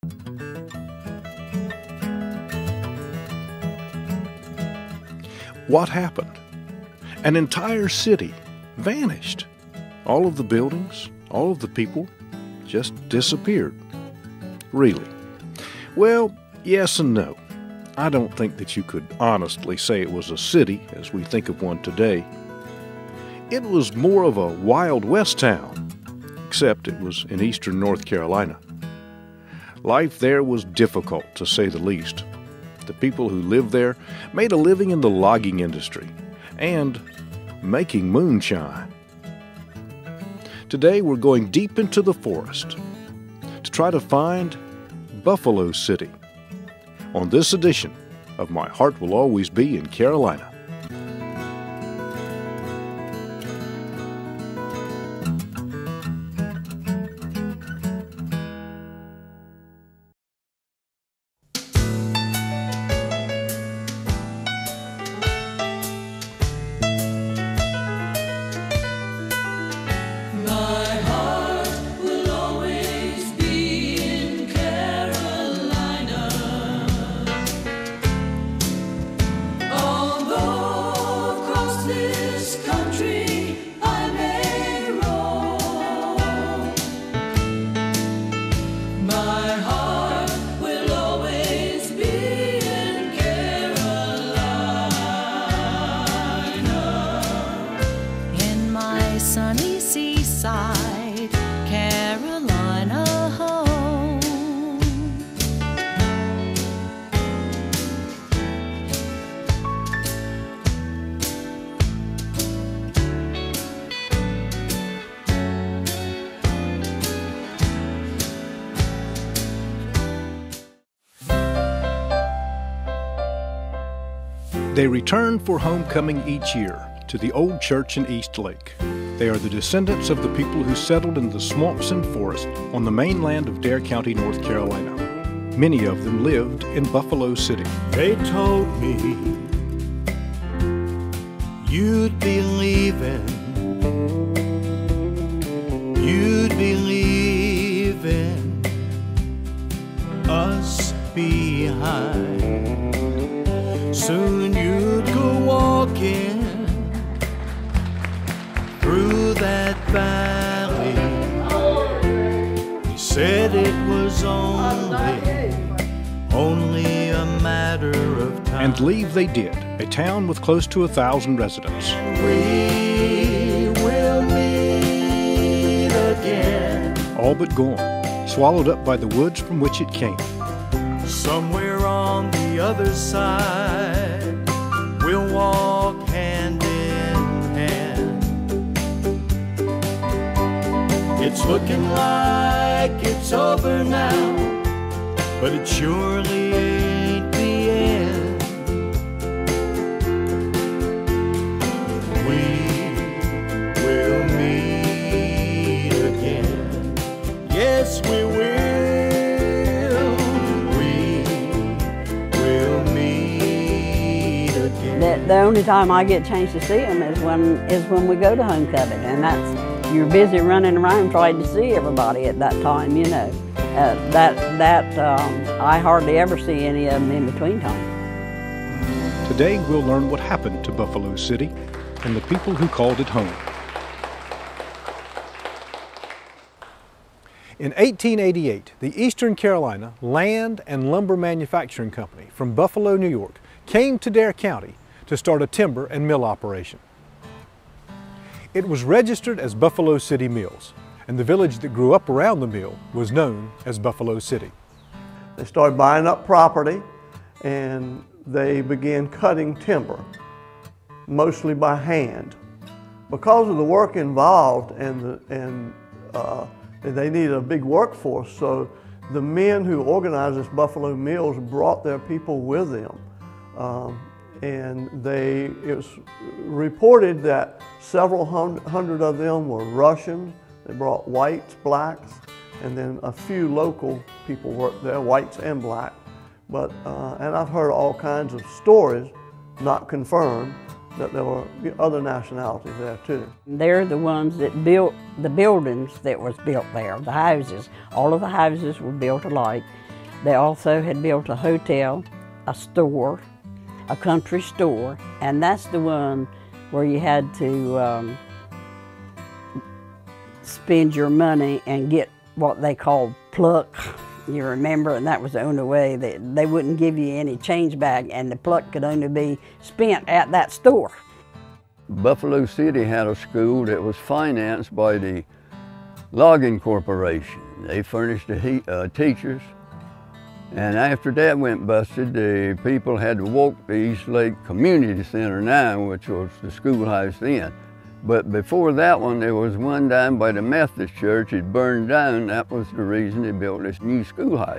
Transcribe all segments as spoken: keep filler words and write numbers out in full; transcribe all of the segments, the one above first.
What happened? An entire city vanished. All of the buildings, all of the people just disappeared. Really? Well, yes and no. I don't think that you could honestly say it was a city as we think of one today. It was more of a Wild West town, except it was in eastern North Carolina. Life there was difficult, to say the least. The people who lived there made a living in the logging industry and making moonshine. Today we're going deep into the forest to try to find Buffalo City on this edition of My Heart Will Always Be in Carolina. Sunny seaside, Carolina home. They return for homecoming each year to the old church in East Lake. They are the descendants of the people who settled in the swamps and forests on the mainland of Dare County, North Carolina. Many of them lived in Buffalo City. They told me you'd be leaving, you'd be leaving us behind. Soon you'd go walking through that valley. He said it was only, only a matter of time. And leave they did, a town with close to a thousand residents. We will meet again. All but gone, swallowed up by the woods from which it came. Somewhere on the other side, we'll walk hand in hand. It's looking like it's over now, but it surely ain't the end. We will meet again. Yes, we will. That the only time I get a chance to see them is when is when we go to homecoming, and that's you're busy running around trying to see everybody at that time, you know. Uh, that that um, I hardly ever see any of them in between time. Today we'll learn what happened to Buffalo City and the people who called it home. In eighteen eighty-eight, the Eastern Carolina Land and Lumber Manufacturing Company from Buffalo, New York, came to Dare County to start a timber and mill operation. It was registered as Buffalo City Mills, and the village that grew up around the mill was known as Buffalo City. They started buying up property, and they began cutting timber, mostly by hand. Because of the work involved and, the, and uh, they needed a big workforce, so the men who organized this Buffalo Mills brought their people with them. Um, and they, it was reported that several hundred of them were Russians. They brought whites, blacks, and then a few local people worked there, whites and black. But, uh, and I've heard all kinds of stories, not confirmed, that there were other nationalities there too. They're the ones that built the buildings that was built there, the houses. All of the houses were built alike. They also had built a hotel, a store, a country store, and that's the one where you had to um, spend your money and get what they called pluck. You remember, and that was the only way that they wouldn't give you any change back, and the pluck could only be spent at that store. Buffalo City had a school that was financed by the Logging Corporation. They furnished the he uh, teachers, and after that went busted, the people had to walk to East Lake Community Center now, which was the schoolhouse then. But before that one, there was one down by the Methodist Church. It burned down. That was the reason they built this new schoolhouse.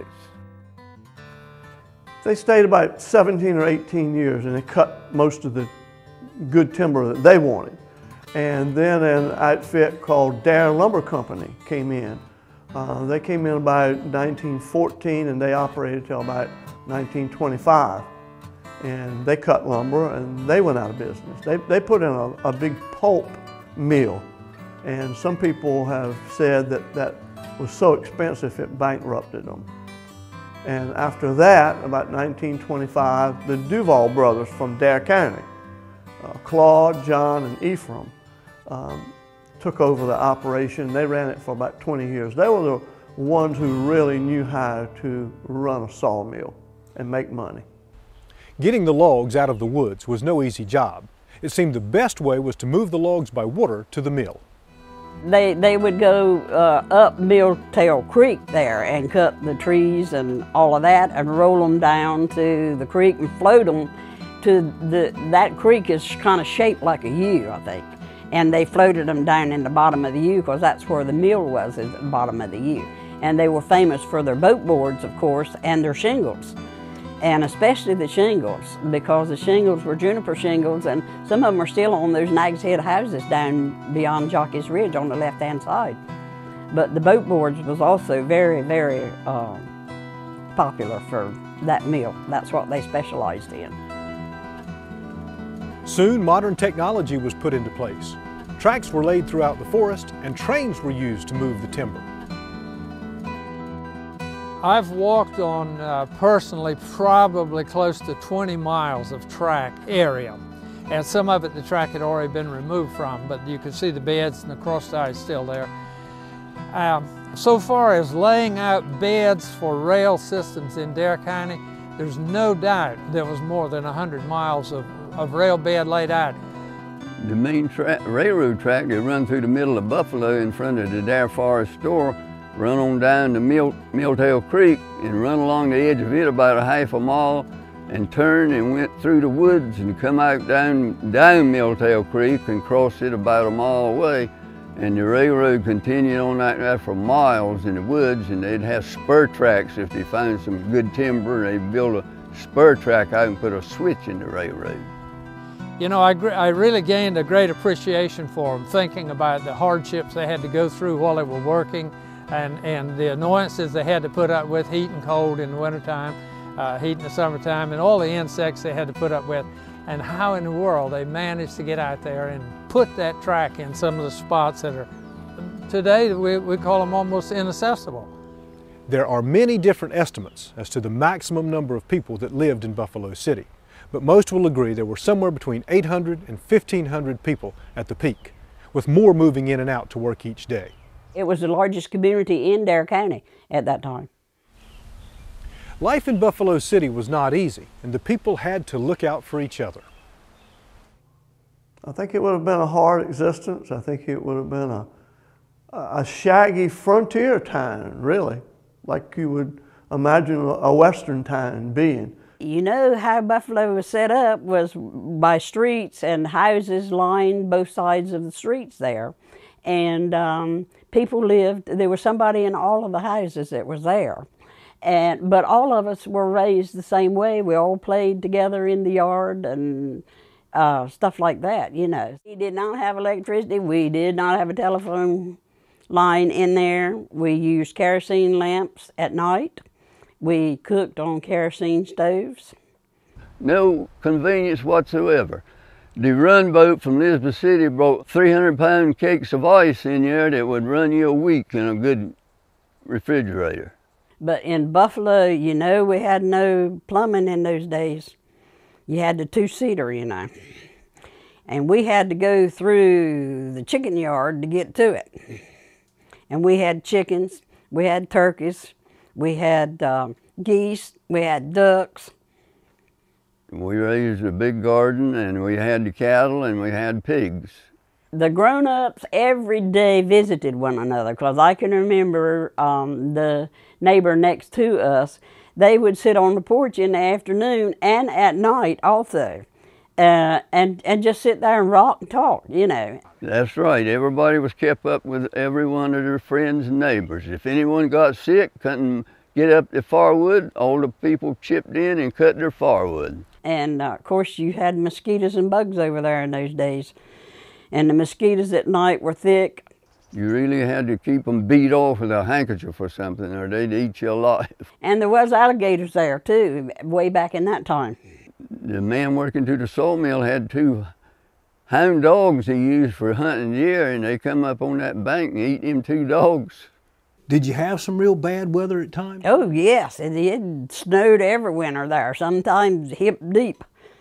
They stayed about seventeen or eighteen years, and they cut most of the good timber that they wanted. And then an outfit called Dare Lumber Company came in. Uh, they came in about nineteen fourteen, and they operated till about nineteen twenty-five. And they cut lumber, and they went out of business. They, they put in a, a big pulp mill, and some people have said that that was so expensive it bankrupted them. And after that, about nineteen twenty-five, the Duval brothers from Dare County, uh, Claude, John, and Ephraim, um, took over the operation. They ran it for about twenty years. They were the ones who really knew how to run a sawmill and make money. Getting the logs out of the woods was no easy job. It seemed the best way was to move the logs by water to the mill. They, they would go uh, up Milltail Creek there and cut the trees and all of that and roll them down to the creek and float them to the, that creek is kind of shaped like a U, I think. And they floated them down in the bottom of the U because that's where the mill was, is at the bottom of the U. And they were famous for their boat boards, of course, and their shingles. And especially the shingles, because the shingles were juniper shingles, and some of them are still on those Nag's Head houses down beyond Jockey's Ridge on the left-hand side. But the boat boards was also very, very uh, popular for that mill. That's what they specialized in. Soon, modern technology was put into place. Tracks were laid throughout the forest, and trains were used to move the timber. I've walked on, uh, personally, probably close to twenty miles of track area. And some of it the track had already been removed from, but you can see the beds and the cross ties still there. Um, so far as laying out beds for rail systems in Dare County, there's no doubt there was more than one hundred miles of, of rail bed laid out. The main tra railroad track that run through the middle of Buffalo in front of the Dare Forest store, run on down to Mill, Milltail Creek and run along the edge of it about a half a mile and turn and went through the woods and come out down, down Milltail Creek and cross it about a mile away. And the railroad continued on like that for miles in the woods, and they'd have spur tracks if they found some good timber. They'd build a spur track out and put a switch in the railroad. You know, I, I really gained a great appreciation for them, thinking about the hardships they had to go through while they were working, and, and the annoyances they had to put up with, heat and cold in the wintertime, uh, heat in the summertime, and all the insects they had to put up with, and how in the world they managed to get out there and put that track in some of the spots that are, today we, we call them almost inaccessible. There are many different estimates as to the maximum number of people that lived in Buffalo City, but most will agree there were somewhere between eight hundred and fifteen hundred people at the peak, with more moving in and out to work each day. It was the largest community in Dare County at that time. Life in Buffalo City was not easy, and the people had to look out for each other. I think it would have been a hard existence. I think it would have been a, a shaggy frontier town, really, like you would imagine a western town being. You know how Buffalo was set up was by streets and houses lined both sides of the streets there. And um, people lived, there was somebody in all of the houses that was there. And, but all of us were raised the same way. We all played together in the yard and uh, stuff like that, you know. We did not have electricity. We did not have a telephone line in there. We used kerosene lamps at night. We cooked on kerosene stoves. No convenience whatsoever. The run boat from Elizabeth City brought three hundred pound cakes of ice in there that would run you a week in a good refrigerator. But in Buffalo, you know, we had no plumbing in those days. You had the two-seater, you know. And we had to go through the chicken yard to get to it. And we had chickens, we had turkeys, we had um, geese, we had ducks. We raised a big garden, and we had the cattle, and we had pigs. The grown-ups every day visited one another, because I can remember um, the neighbor next to us, they would sit on the porch in the afternoon and at night also, uh, and, and just sit there and rock and talk, you know. That's right. Everybody was kept up with every one of their friends and neighbors. If anyone got sick, couldn't get up the firewood, all the people chipped in and cut their firewood. And uh, of course you had mosquitoes and bugs over there in those days. And the mosquitoes at night were thick. You really had to keep them beat off with a handkerchief or something, or they'd eat you alive. And there was alligators there too, way back in that time. The man working to the sawmill had two hound dogs he used for hunting deer, and they come up on that bank and eat them two dogs. Did you have some real bad weather at times? Oh yes, it, it snowed every winter there, sometimes hip deep.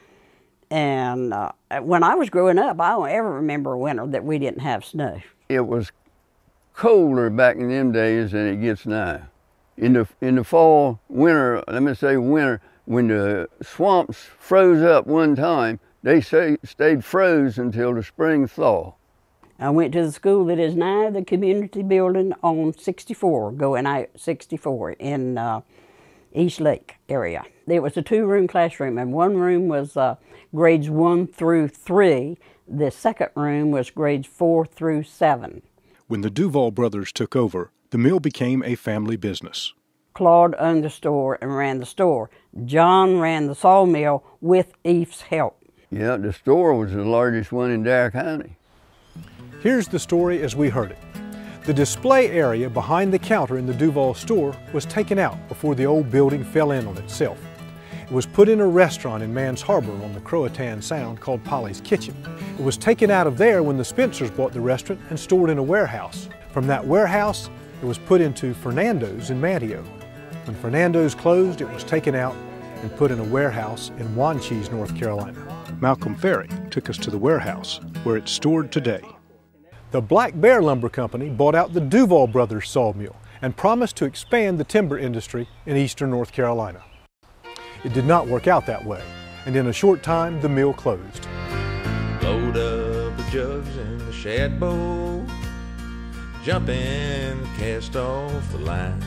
And uh, when I was growing up, I don't ever remember a winter that we didn't have snow. It was colder back in them days than it gets now. In the, in the fall, winter, let me say winter, when the swamps froze up one time, they say, stayed froze until the spring thaw. I went to the school that is now the community building on sixty-four, going out sixty-four in uh, East Lake area. It was a two-room classroom, and one room was uh, grades one through three. The second room was grades four through seven. When the Duval brothers took over, the mill became a family business. Claude owned the store and ran the store. John ran the sawmill with Eve's help. Yeah, the store was the largest one in Dare County. Here's the story as we heard it. The display area behind the counter in the Duval store was taken out before the old building fell in on itself. It was put in a restaurant in Mann's Harbor on the Croatan Sound called Polly's Kitchen. It was taken out of there when the Spencers bought the restaurant and stored in a warehouse. From that warehouse, it was put into Fernando's in Manteo. When Fernando's closed, it was taken out and put in a warehouse in Wanchese, North Carolina. Malcolm Ferry took us to the warehouse where it's stored today. The Black Bear Lumber Company bought out the Duval Brothers sawmill and promised to expand the timber industry in eastern North Carolina. It did not work out that way, and in a short time the mill closed. Load up the jugs in the shad boat, jump in, cast off the line.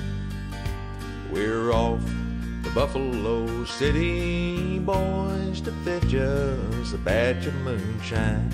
We're off to Buffalo City, boys, to fetch us a batch of moonshine.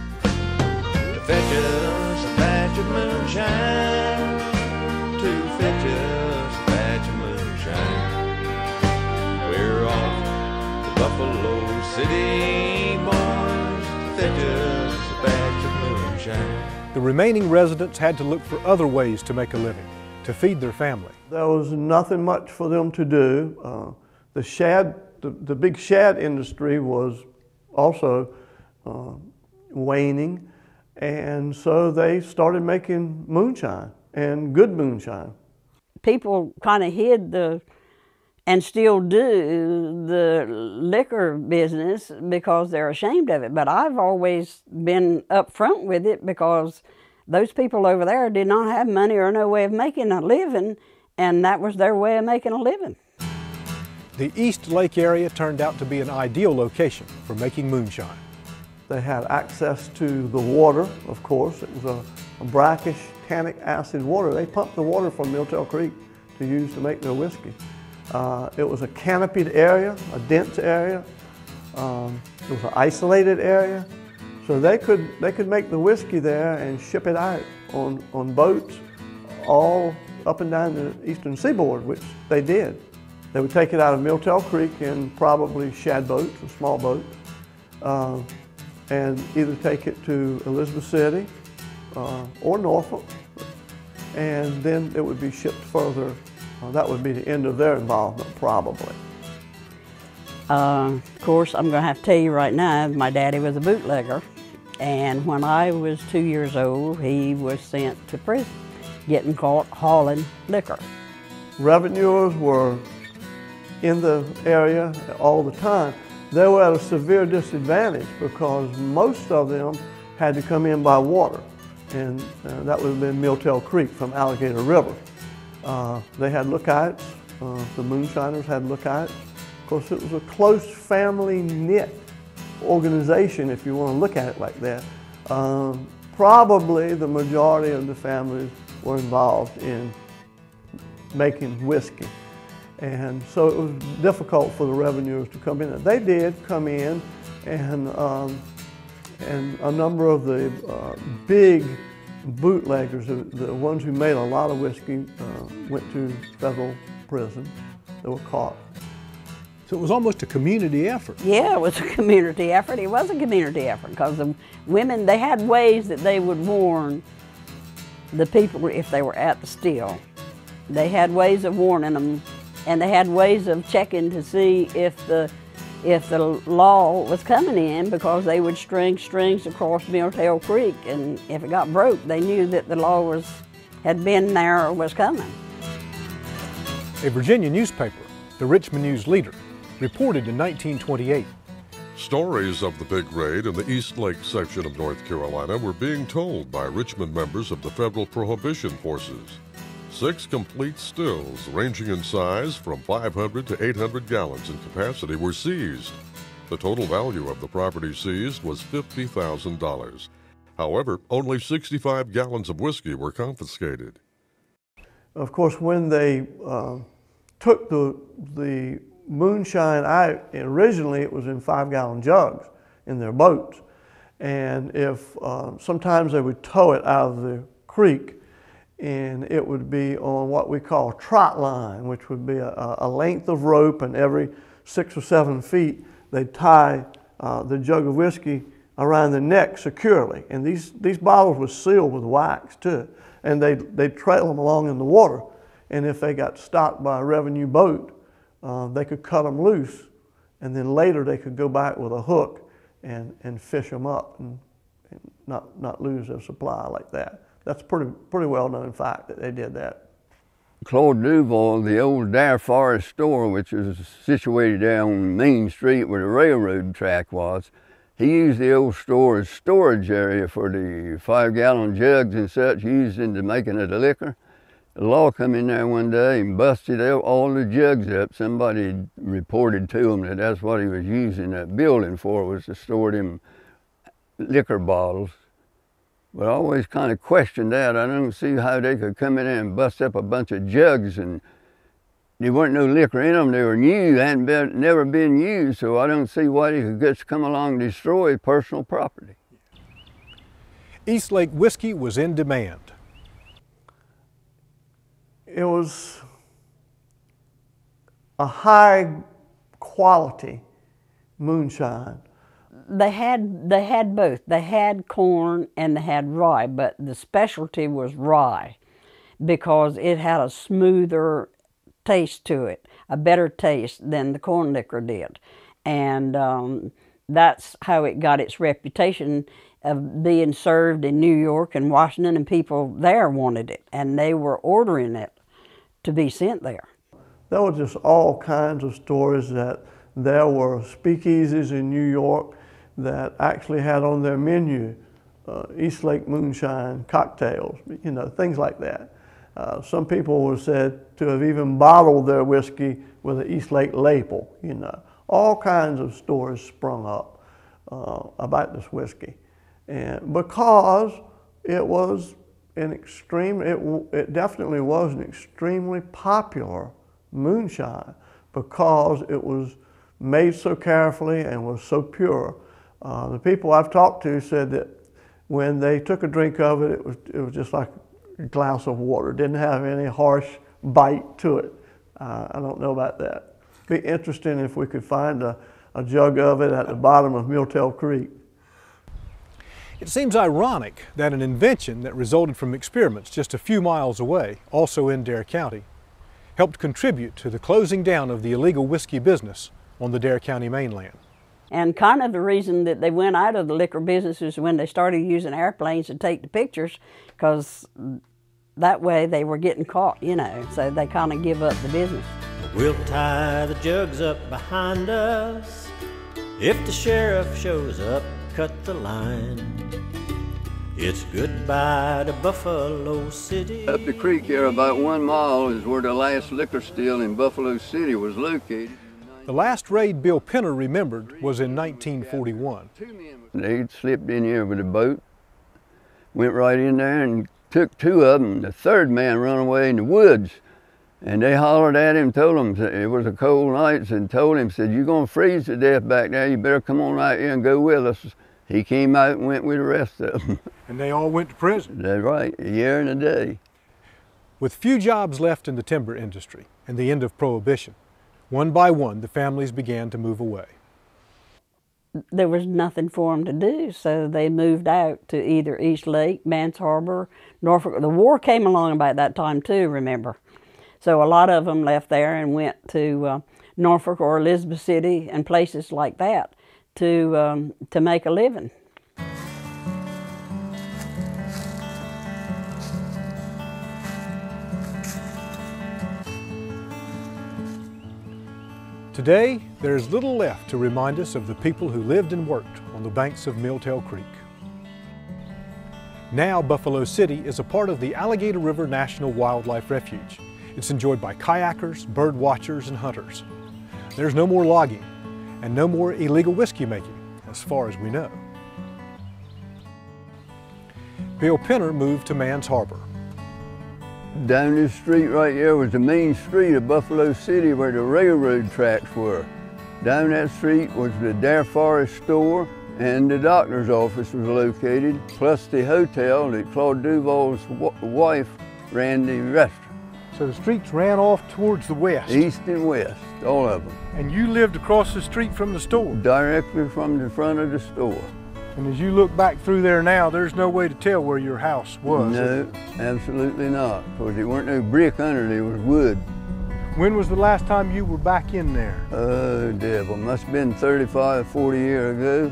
To fetch us a batch of moonshine, to fetch us a batch of moonshine. We're off to Buffalo City, boys, to fetch us a batch of moonshine. The remaining residents had to look for other ways to make a living, to feed their family. There was nothing much for them to do. Uh, the shad, the, the big shad industry was also uh, waning, and so they started making moonshine, and good moonshine. People kind of hid the, and still do, the liquor business because they're ashamed of it. But I've always been upfront with it because those people over there did not have money or no way of making a living, and that was their way of making a living. The East Lake area turned out to be an ideal location for making moonshine. They had access to the water, of course. It was a, a brackish, tannic acid water. They pumped the water from Milltail Creek to use to make their whiskey. Uh, it was a canopied area, a dense area. Um, it was an isolated area. So they could, they could make the whiskey there and ship it out on, on boats all up and down the eastern seaboard, which they did. They would take it out of Milltail Creek in probably shad boats, or small boats, uh, and either take it to Elizabeth City uh, or Norfolk, and then it would be shipped further. Uh, that would be the end of their involvement, probably. Uh, of course, I'm going to have to tell you right now, my daddy was a bootlegger, and when I was two years old, he was sent to prison, getting caught hauling liquor. revenuers were in the area all the time, they were at a severe disadvantage because most of them had to come in by water, and uh, that would have been Milltail Creek from Alligator River. Uh, they had lookouts, uh, the Moonshiners had lookouts. Of course, it was a close family knit organization, if you want to look at it like that. Um, probably the majority of the families were involved in making whiskey. And so it was difficult for the revenuers to come in. They did come in, and, um, and a number of the uh, big bootleggers, the, the ones who made a lot of whiskey, uh, went to federal prison. They were caught. So it was almost a community effort. Yeah, it was a community effort. It was a community effort because the women, they had ways that they would warn the people if they were at the still. They had ways of warning them, and they had ways of checking to see if the if the law was coming in, because they would string strings across Milltail Creek, and if it got broke, they knew that the law was had been there or was coming. A Virginia newspaper, the Richmond News Leader, reported in nineteen twenty-eight. Stories of the big raid in the East Lake section of North Carolina were being told by Richmond members of the Federal Prohibition Forces. Six complete stills, ranging in size from five hundred to eight hundred gallons in capacity, were seized. The total value of the property seized was fifty thousand dollars. However, only sixty-five gallons of whiskey were confiscated. Of course, when they uh, took the, the moonshine out, originally it was in five-gallon jugs in their boats. And if uh, sometimes they would tow it out of the creek, and it would be on what we call trot line, which would be a, a length of rope, and every six or seven feet they'd tie uh, the jug of whiskey around the neck securely. And these, these bottles were sealed with wax too. And they'd, they'd trail them along in the water. And if they got stopped by a revenue boat, uh, they could cut them loose, and then later they could go back with a hook and, and fish them up and, and not, not lose their supply like that. That's pretty, pretty well known fact that they did that. Claude Duval, the old Dare Forest store, which was situated down Main Street where the railroad track was, he used the old store as storage area for the five-gallon jugs and such used into making of the liquor. The law come in there one day and busted out all the jugs up. Somebody reported to him that that's what he was using that building for, was to store them liquor bottles. But I always kind of questioned that. I don't see how they could come in there and bust up a bunch of jugs, and there weren't no liquor in them. They were new, hadn't been, never been used, so I don't see why they could just come along and destroy personal property. East Lake whiskey was in demand. It was a high quality moonshine. They had, they had both. They had corn and they had rye, but the specialty was rye because it had a smoother taste to it, a better taste than the corn liquor did. And um, that's how it got its reputation of being served in New York and Washington, and people there wanted it, and they were ordering it to be sent there. There were just all kinds of stories that there were speakeasies in New York that actually had on their menu uh, East Lake moonshine cocktails, you know, things like that. Uh, some people were said to have even bottled their whiskey with an East Lake label, you know. All kinds of stories sprung up uh, about this whiskey. And because it was an extreme, it, it definitely was an extremely popular moonshine because it was made so carefully and was so pure. Uh, the people I've talked to said that when they took a drink of it, it was, it was just like a glass of water. It didn't have any harsh bite to it. Uh, I don't know about that. It'd be interesting if we could find a, a jug of it at the bottom of Milltail Creek. It seems ironic that an invention that resulted from experiments just a few miles away, also in Dare County, helped contribute to the closing down of the illegal whiskey business on the Dare County mainland. And kind of the reason that they went out of the liquor business is when they started using airplanes to take the pictures, because that way they were getting caught, you know, so they kind of give up the business. We'll tie the jugs up behind us. If the sheriff shows up, cut the line. It's goodbye to Buffalo City. Up the creek here about one mile is where the last liquor still in Buffalo City was located. The last raid Bill Penner remembered was in nineteen forty-one. They slipped in here with a boat, went right in there and took two of them. The third man run away in the woods. And they hollered at him, told him it was a cold night, and told him, said, you're gonna freeze to death back there, you better come on right here and go with us. He came out and went with the rest of them. And they all went to prison? That's right, a year and a day. With few jobs left in the timber industry and the end of Prohibition, one by one the families began to move away. There was nothing for them to do, so they moved out to either East Lake, Mann's Harbor, Norfolk. The war came along about that time too, remember. So a lot of them left there and went to uh, Norfolk or Elizabeth City and places like that to, um, to make a living. Today, there is little left to remind us of the people who lived and worked on the banks of Milltail Creek. Now, Buffalo City is a part of the Alligator River National Wildlife Refuge. It's enjoyed by kayakers, bird watchers, and hunters. There's no more logging and no more illegal whiskey making, as far as we know. Bill Penner moved to Mann's Harbor. Down this street right here was the main street of Buffalo City where the railroad tracks were. Down that street was the Dare Forest store and the doctor's office was located, plus the hotel that Claude Duval's wife ran the restaurant. So the streets ran off towards the west? East and west, all of them. And you lived across the street from the store? Directly from the front of the store. And as you look back through there now, there's no way to tell where your house was? No, absolutely not, because there weren't no brick under, there was wood. When was the last time you were back in there? Oh, devil, must have been thirty-five, forty years ago.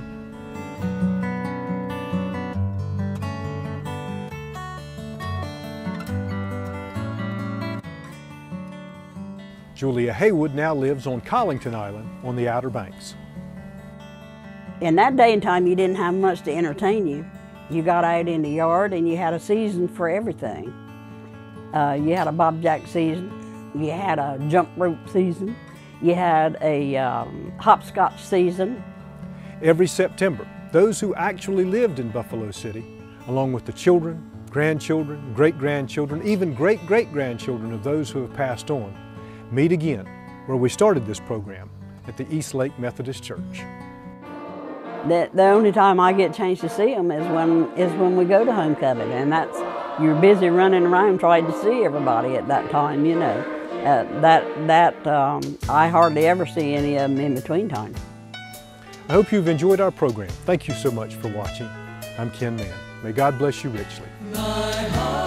Julia Haywood now lives on Collington Island on the Outer Banks. In that day and time, you didn't have much to entertain you. You got out in the yard and you had a season for everything. Uh, you had a bobjack season, you had a jump rope season, you had a um, hopscotch season. Every September, those who actually lived in Buffalo City, along with the children, grandchildren, great-grandchildren, even great-great-grandchildren of those who have passed on, meet again where we started this program, at the East Lake Methodist Church. The, the only time I get a chance to see them is when, is when we go to homecoming, and that's, you're busy running around trying to see everybody at that time, you know. Uh, that, that um, I hardly ever see any of them in between time. I hope you've enjoyed our program. Thank you so much for watching. I'm Ken Mann. May God bless you richly. My heart.